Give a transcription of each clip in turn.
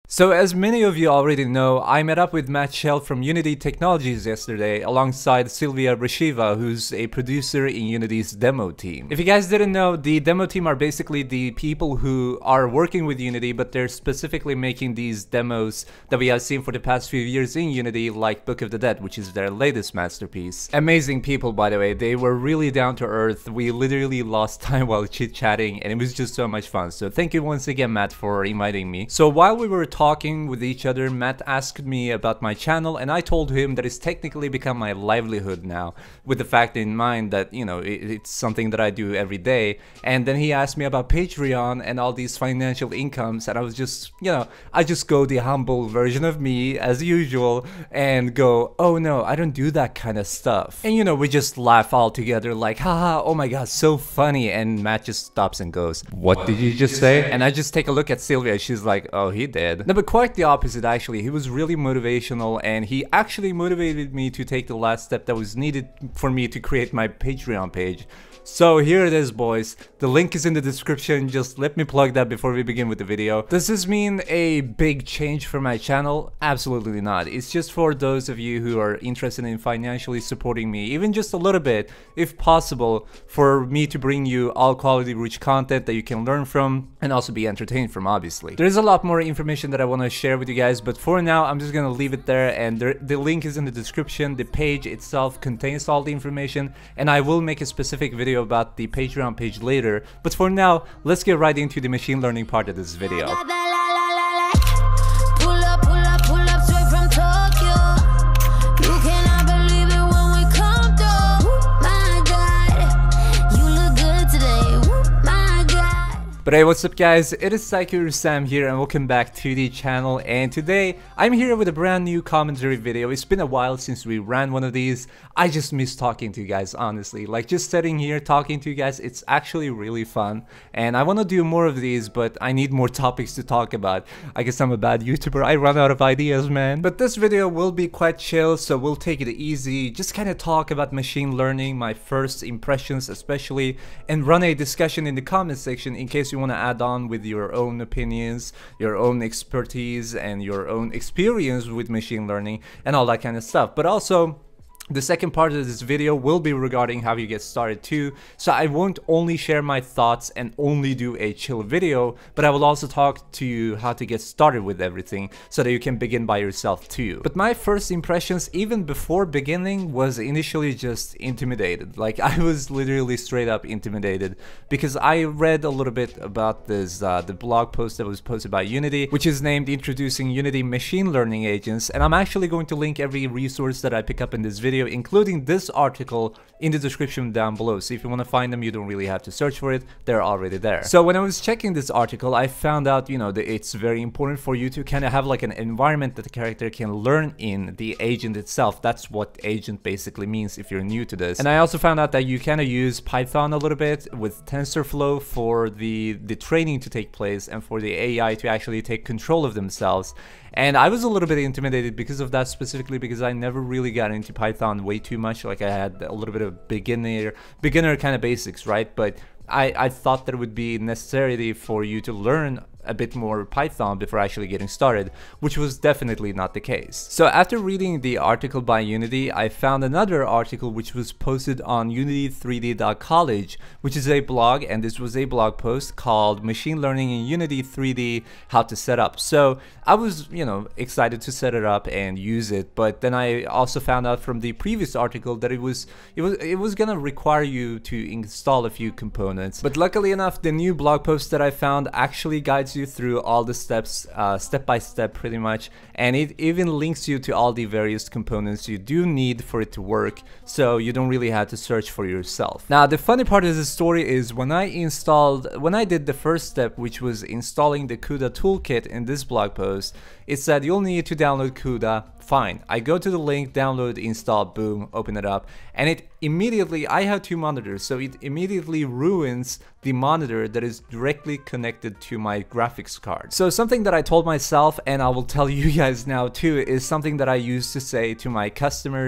So as many of you already know, I met up with Matt Shell from Unity Technologies yesterday alongside Sylvia Reshiva, who's a producer in Unity's demo team. If you guys didn't know, the demo team are basically the people who are working with Unity, but they're specifically making these demos that we have seen for the past few years in Unity, like Book of the Dead, which is their latest masterpiece. Amazing people, by the way. They were really down to earth. We literally lost time while chit-chatting, and it was just so much fun. So thank you once again, Matt, for inviting me. So while we were talking with each other, Matt asked me about my channel, and I told him that it's technically become my livelihood now, with the fact in mind that, you know, it's something that I do every day. And then he asked me about Patreon and all these financial incomes, and I was just, you know, I just go the humble version of me as usual and go, oh no, I don't do that kind of stuff. And you know, we just laugh all together like, haha, oh my god, so funny. And Matt just stops and goes, what did you just say? And I just take a look at Sylvia, she's like, oh, he did. No, but quite the opposite actually. He was really motivational, and he actually motivated me to take the last step that was needed for me to create my Patreon page. So here it is, boys. The link is in the description. Just let me plug that before we begin with the video. Does this mean a big change for my channel? Absolutely not. It's just for those of you who are interested in financially supporting me, even just a little bit, if possible, for me to bring you all quality rich content that you can learn from and also be entertained from, obviously. There's a lot more information that I want to share with you guys, but for now, I'm just gonna leave it there, and the link is in the description. The page itself contains all the information, and I will make a specific video about the Patreon page later, but for now, let's get right into the machine learning part of this video. But hey, what's up guys, it is Psycho Sam here and welcome back to the channel, and today I'm here with a brand new commentary video. It's been a while since we ran one of these. I just miss talking to you guys, honestly. Like, just sitting here talking to you guys, it's actually really fun, and I want to do more of these, but I need more topics to talk about. I guess I'm a bad YouTuber, I run out of ideas, man. But this video will be quite chill, so we'll take it easy, just kind of talk about machine learning, my first impressions especially, and run a discussion in the comment section in case you want to add on with your own opinions, your own expertise, and your own experience with machine learning and all that kind of stuff. But also, the second part of this video will be regarding how you get started too, so I won't only share my thoughts and only do a chill video, but I will also talk to you how to get started with everything so that you can begin by yourself too. But my first impressions, even before beginning, was initially just intimidated. Like, I was literally straight up intimidated because I read a little bit about this, the blog post that was posted by Unity, which is named Introducing Unity Machine Learning Agents, and I'm actually going to link every resource that I pick up in this video, including this article, in the description down below. So if you want to find them, you don't really have to search for it, they're already there. So when I was checking this article, I found out, you know, that it's very important for you to kind of have like an environment that the character can learn in, the agent itself. That's what agent basically means if you're new to this. And I also found out that you kind of use Python a little bit with TensorFlow for the training to take place and for the AI to actually take control of themselves. And I was a little bit intimidated because of that, specifically because I never really got into Python way too much. Like, I had a little bit of beginner kind of basics, right? But I thought that it would be necessary for you to learn a bit more Python before actually getting started, which was definitely not the case. So after reading the article by Unity, I found another article which was posted on unity3d.college, which is a blog, and this was a blog post called Machine Learning in Unity 3D, How to Set Up. So I was, you know, excited to set it up and use it, but then I also found out from the previous article that it was gonna require you to install a few components. But luckily enough, the new blog post that I found actually guides you through all the steps, step by step pretty much, and it even links you to all the various components you do need for it to work, so you don't really have to search for yourself. Now, the funny part of the story is when I did the first step, which was installing the CUDA toolkit in this blog post, it said you'll need to download CUDA. Fine. I go to the link, download, install, boom, open it up, and it immediately, I have two monitors, so it immediately ruins the monitor that is directly connected to my graphics card. So something that I told myself, and I will tell you guys now too, is something that I used to say to my customers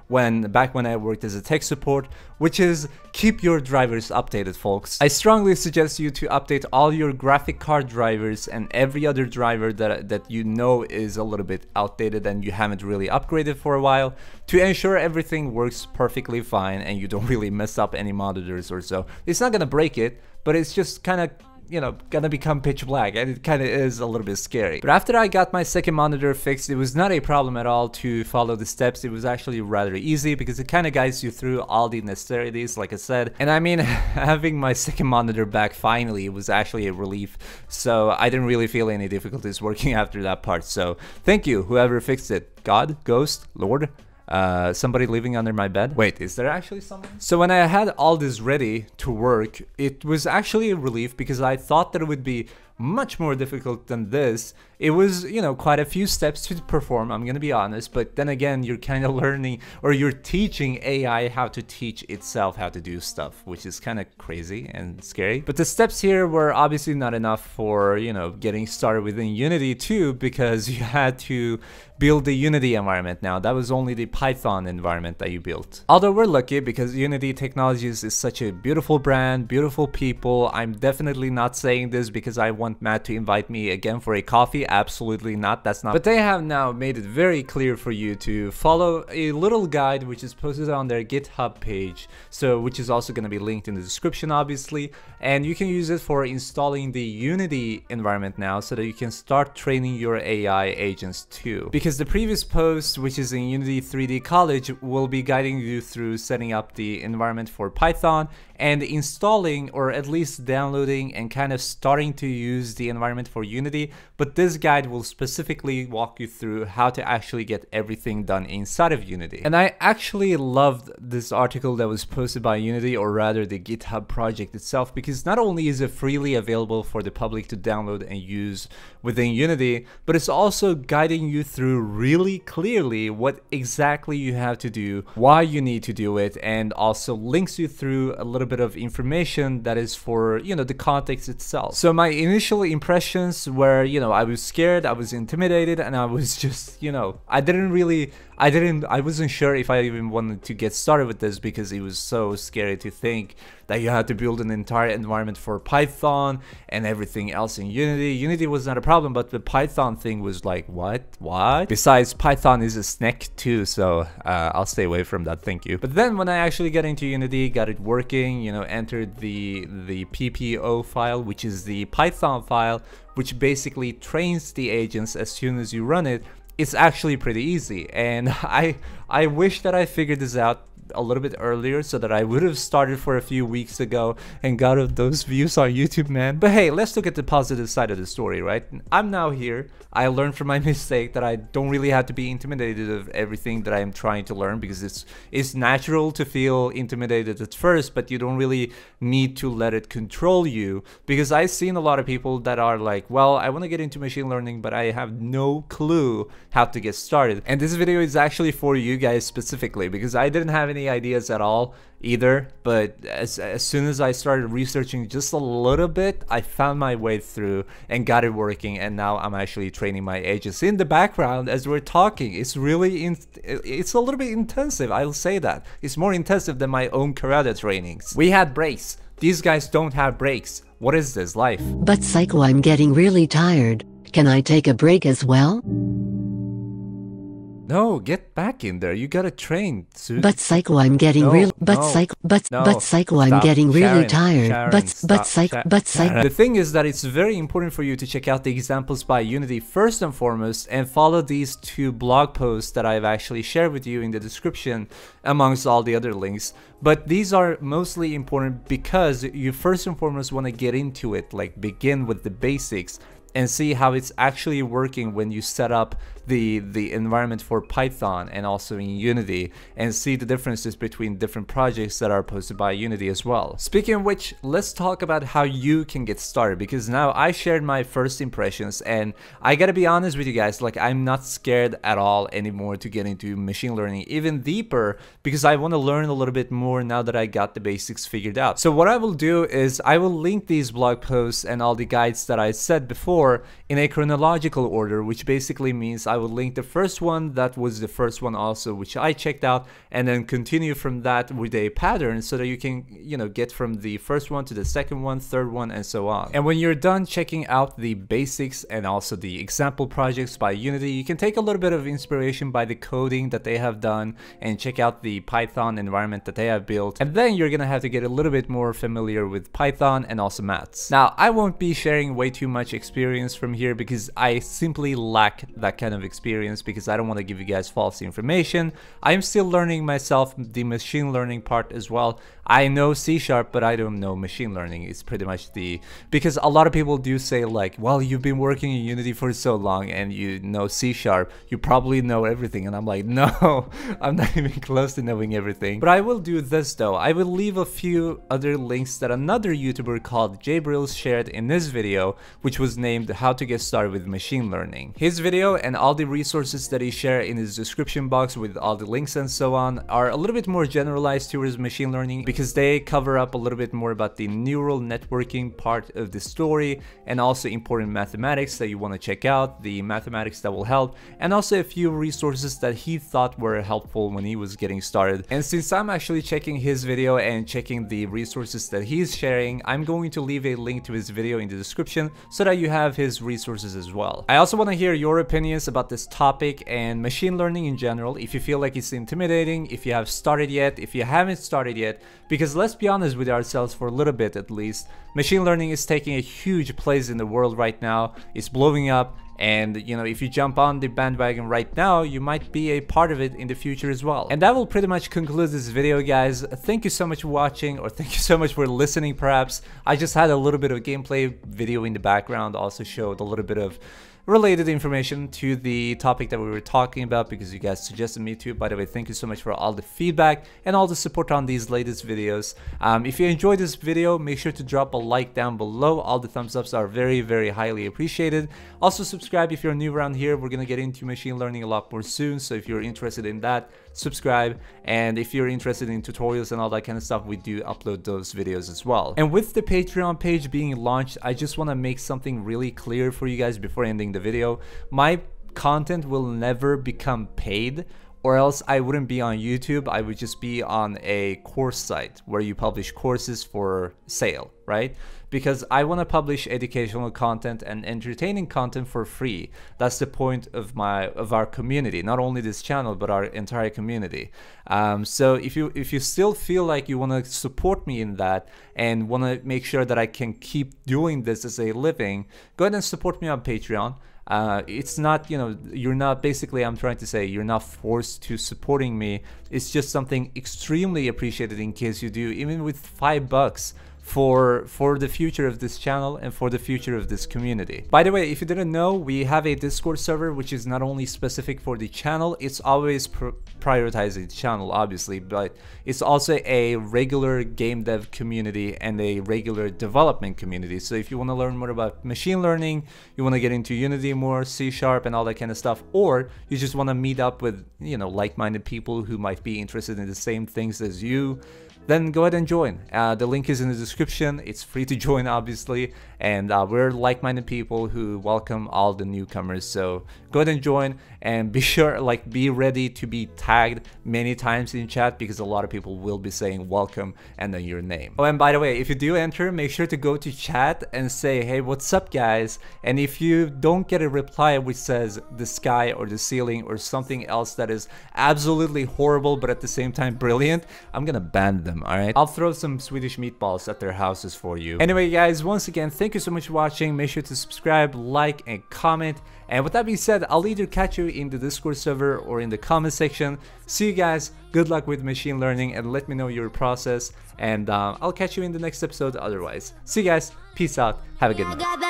back when I worked as a tech support, which is keep your drivers updated, folks. I strongly suggest you to update all your graphic card drivers and every other driver that you know is a little bit outdated and you haven't really upgraded for a while, to ensure everything works perfectly fine and you don't really mess up any monitors or so. It's not gonna break it, but it's just kind of, you know, gonna become pitch black, and it kind of is a little bit scary. But after I got my second monitor fixed, it was not a problem at all to follow the steps. It was actually rather easy because it kind of guides you through all the necessities, like I said. And I mean, having my second monitor back finally was actually a relief, so I didn't really feel any difficulties working after that part. So thank you, whoever fixed it. God, Ghost, Lord. Somebody living under my bed. Wait, is there actually someone? So when I had all this ready to work, it was actually a relief because I thought that it would be much more difficult than this. It was, you know, quite a few steps to perform, I'm gonna be honest, but then again, you're kind of learning, or you're teaching AI how to teach itself how to do stuff, which is kind of crazy and scary. But the steps here were obviously not enough for, you know, getting started within Unity 2, because you had to build the Unity environment now. That was only the Python environment that you built. Although we're lucky because Unity Technologies is such a beautiful brand, beautiful people. I'm definitely not saying this because I want Matt to invite me again for a coffee. Absolutely not, that's not. But they have now made it very clear for you to follow a little guide which is posted on their GitHub page, so which is also going to be linked in the description obviously, and you can use it for installing the Unity environment now so that you can start training your AI agents too. Because the previous post, which is in Unity 3D College, will be guiding you through setting up the environment for Python and installing, or at least downloading and kind of starting to use the environment for Unity. But this guide will specifically walk you through how to actually get everything done inside of Unity. And I actually loved this article that was posted by Unity, or rather the GitHub project itself, because not only is it freely available for the public to download and use within Unity, but it's also guiding you through really clearly what exactly you have to do, why you need to do it, and also links you through a little bit of information that is for, you know, the context itself. So my initial impressions were, you know, I was scared, I was intimidated, and I was just, you know, I wasn't sure if I even wanted to get started with this because it was so scary to think that you had to build an entire environment for Python and everything else in Unity. Unity was not a problem, but the Python thing was like, what? Besides, Python is a snack too, so I'll stay away from that, thank you. But then when I actually got into Unity, got it working, you know, entered the PPO file, which is the Python file, which basically trains the agents as soon as you run it. It's actually pretty easy, and I wish that I figured this out a little bit earlier so that I would have started for a few weeks ago and got those views on YouTube, man. But hey, let's look at the positive side of the story, right? I'm now here. I learned from my mistake that I don't really have to be intimidated of everything that I am trying to learn, because it's natural to feel intimidated at first, but you don't really need to let it control you, because I've seen a lot of people that are like, well, I want to get into machine learning, but I have no clue how to get started. And this video is actually for you guys specifically, because I didn't have any ideas at all either, but as soon as I started researching just a little bit, I found my way through and got it working, and now I'm actually training my agents in the background as we're talking. It's really it's a little bit intensive, I'll say that. It's more intensive than my own karate trainings. We had breaks. These guys don't have breaks. What is this life? But Psycho, I'm getting really tired. Can I take a break as well? No, get back in there. You gotta train, Sue. But Psycho, I'm getting real. But Psycho, I'm getting really tired. But Psycho. The thing is that it's very important for you to check out the examples by Unity first and foremost, and follow these two blog posts that I've actually shared with you in the description, amongst all the other links. But these are mostly important because you first and foremost want to get into it, like begin with the basics and see how it's actually working when you set up the environment for Python and also in Unity, and see the differences between different projects that are posted by Unity as well. Speaking of which, let's talk about how you can get started, because now I shared my first impressions, and I gotta be honest with you guys, like, I'm not scared at all anymore to get into machine learning even deeper, because I want to learn a little bit more now that I got the basics figured out. So what I will do is I will link these blog posts and all the guides that I said before or in a chronological order, which basically means I would link the first one that was the first one also, which I checked out, and then continue from that with a pattern so that you can, you know, get from the first one to the second one, third one, and so on. And when you're done checking out the basics and also the example projects by Unity, you can take a little bit of inspiration by the coding that they have done and check out the Python environment that they have built, and then you're gonna have to get a little bit more familiar with Python and also maths. Now, I won't be sharing way too much experience from here because I simply lack that kind of experience, because I don't want to give you guys false information. I'm still learning myself the machine learning part as well. I know C#, but I don't know machine learning. It's pretty much because a lot of people do say like, well, you've been working in Unity for so long and you know C#, you probably know everything. And I'm like, no, I'm not even close to knowing everything. But I will do this though. I will leave a few other links that another YouTuber called Jbrills shared in this video, which was named How to Get Started with Machine Learning. His video and all the resources that he shared in his description box with all the links and so on are a little bit more generalized towards machine learning, because they cover up a little bit more about the neural networking part of the story, and also important mathematics that you want to check out, the mathematics that will help, and also a few resources that he thought were helpful when he was getting started. And since I'm actually checking his video and checking the resources that he's sharing, I'm going to leave a link to his video in the description so that you have his resources as well. I also want to hear your opinions about this topic and machine learning in general, if you feel like it's intimidating, if you have started yet, if you haven't started yet, because let's be honest with ourselves for a little bit at least, machine learning is taking a huge place in the world right now. It's blowing up, and you know, if you jump on the bandwagon right now, you might be a part of it in the future as well. And that will pretty much conclude this video, guys. Thank you so much for watching, or thank you so much for listening perhaps. I just had a little bit of gameplay video in the background, also showed a little bit of related information to the topic that we were talking about because you guys suggested me to. By the way, thank you so much for all the feedback and all the support on these latest videos. If you enjoyed this video, make sure to drop a like down below. All the thumbs ups are very, very highly appreciated. Also subscribe if you're new around here. We're gonna get into machine learning a lot more soon, so if you're interested in that, subscribe. And if you're interested in tutorials and all that kind of stuff, we do upload those videos as well. And with the Patreon page being launched, I just want to make something really clear for you guys before ending the video. My content will never become paid, or else I wouldn't be on YouTube. I would just be on a course site where you publish courses for sale, right? Because I want to publish educational content and entertaining content for free. That's the point of our community, not only this channel but our entire community. So if you still feel like you want to support me in that and want to make sure that I can keep doing this as a living, go ahead and support me on Patreon. It's not, you know, you're not, basically I'm trying to say you're not forced to supporting me. It's just something extremely appreciated in case you do, even with $5 for the future of this channel and for the future of this community. By the way, if you didn't know, we have a Discord server which is not only specific for the channel, it's always prioritizing the channel obviously, but it's also a regular game dev community and a regular development community. So if you want to learn more about machine learning, you want to get into Unity more, C# and all that kind of stuff, or you just want to meet up with, you know, like-minded people who might be interested in the same things as you, then go ahead and join. The link is in the description. It's free to join obviously, and we're like-minded people who welcome all the newcomers. So go ahead and join, and be sure, like, be ready to be tagged many times in chat, because a lot of people will be saying welcome and then your name. Oh, and by the way, if you do enter, make sure to go to chat and say, hey, what's up guys? And if you don't get a reply which says the sky or the ceiling or something else that is absolutely horrible but at the same time brilliant, I'm gonna ban them. Alright, I'll throw some Swedish meatballs at their houses for you. Anyway guys, once again, thank you so much for watching. Make sure to subscribe, like, and comment. And with that being said, I'll either catch you in the Discord server or in the comment section. See you guys, good luck with machine learning, and let me know your process. And I'll catch you in the next episode otherwise. See you guys, peace out, have a good night.